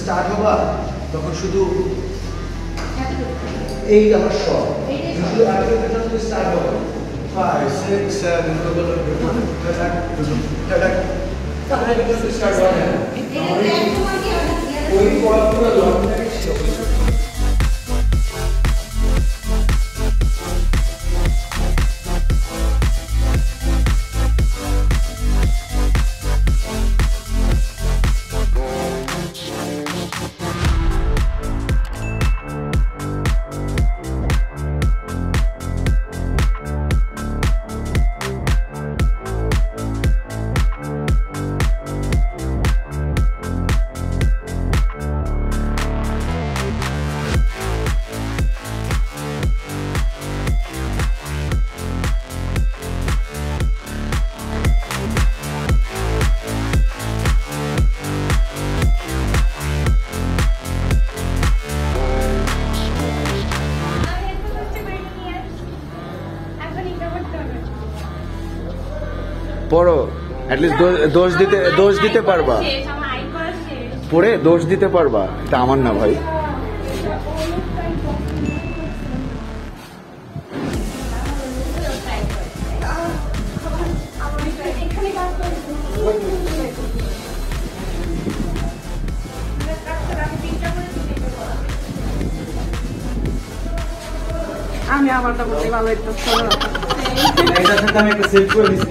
start হবা তখন শুধু এই আমার শট শুধু একটা যদি স্টার্ট হবে 5 6 7 তাহলে কিন্তু স্টার্ট হবে না ওই পড়াশোনা লংটাকে পড়ো অ্যাটলিস্ট দোষ দিতে পারবা পড়ে দোষ দিতে পারবা এটা আমার না ভাই আমি আমারটা বলতে ভালো একটু এটার সাথে আমি একটা সেভ করে দিচ্ছি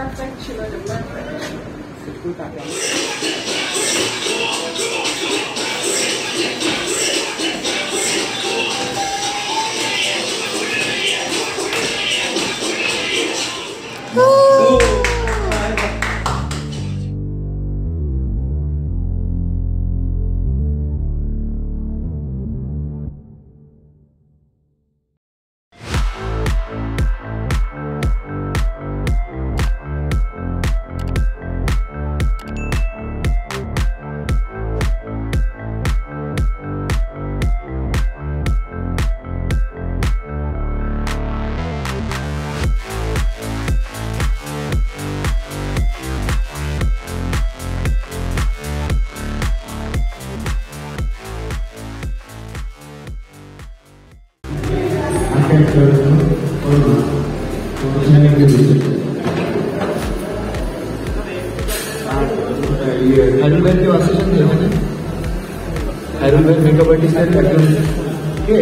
হারুন ভাইয়ের কেউ আসছেন এখানে হারুন ভাইয়ের মেকআপ আর্টিস্টের একজন কে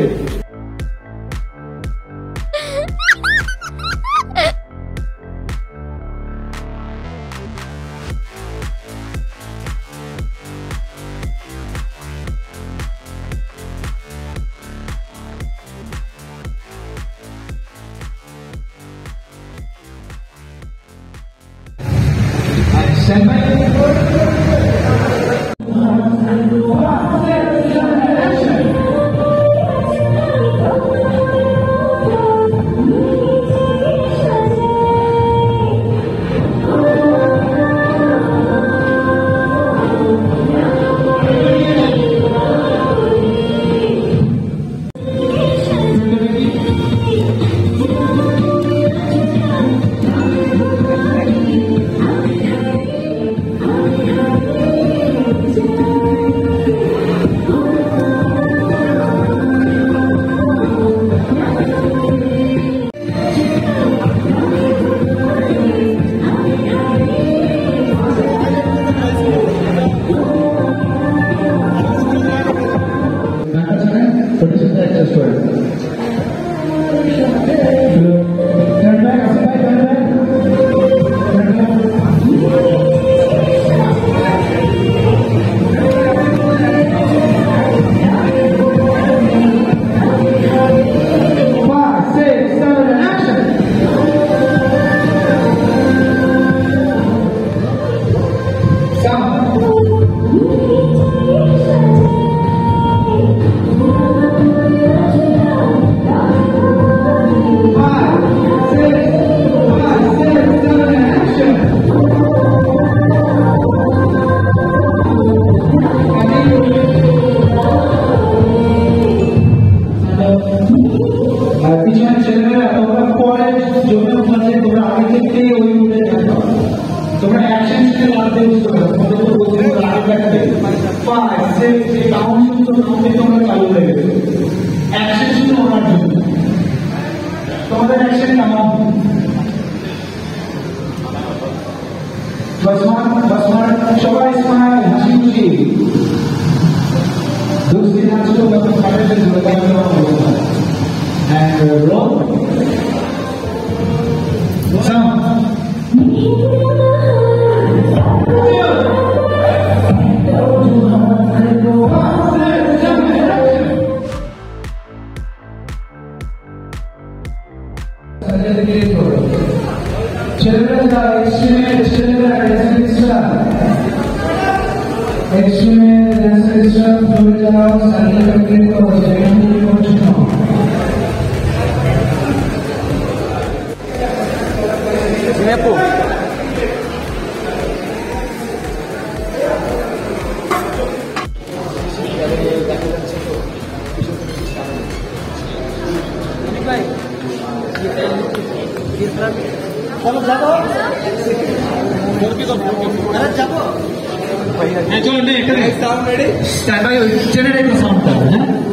5, 6 এই কাউন্টিং তো তোমরা চালু হয়ে গেছে অ্যাকশন শুরু হওয়ার জন্য তোমাদের অ্যাকশন কেমন বসমান সবাই স্মাইল হাসি খুশি दूसरी हाथ को मतलब सारे से जुड़ा हुआ होगा and roll sound children are चलो जाओ चलो नहीं स्टैंड बाय जनरेटर साउंड कर